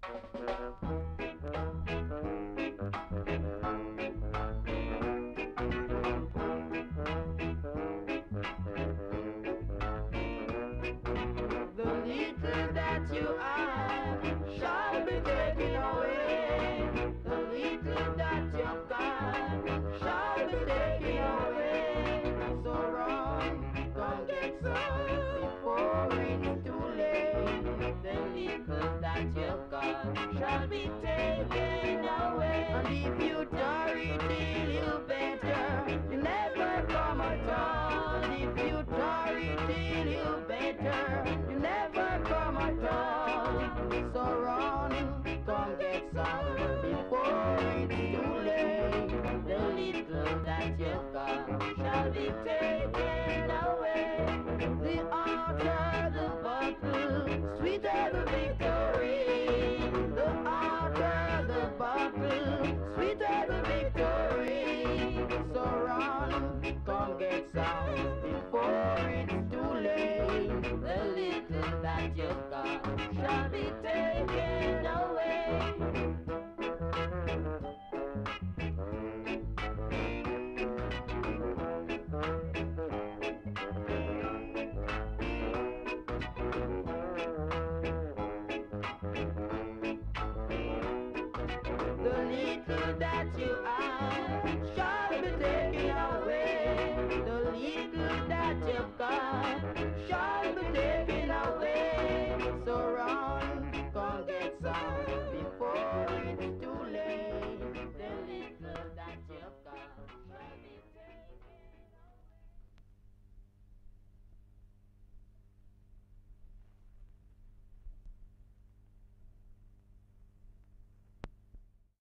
The little that you are shall be taken away. The little that you've got shall be taken away. So run, come get some before it's too late. The little that you've got shall be taken away. And if you tarry till you better, you never come at all. If you tarry till you better, you never come at all. So run, come get some before it's too late. The little that you've got shall be taken away. The altar, the battle, sweeter the victory. The altar, the battle, sweeter the victory. So run, come get some before it's too late. The little that you've got shall be taken away. The little that you are shall